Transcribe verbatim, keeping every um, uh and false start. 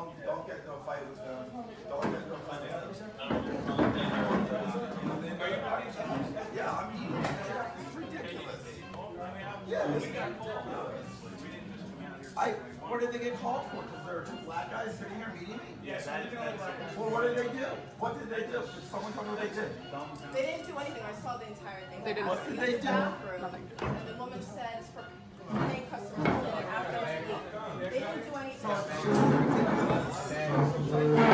don't, don't get into a fight with them. Don't get into a fight with them. Yeah, I'm eating. It's ridiculous. Yeah, this guy. I, what did they get called for? Because there are two black guys sitting here meeting me? Yes. Well, what did they do? What did they do? Did someone tell me what they did? They didn't do anything. I saw the entire thing. They didn't. What did they do? Nothing. And the woman says for paying customers only, like after they eat. They didn't do anything.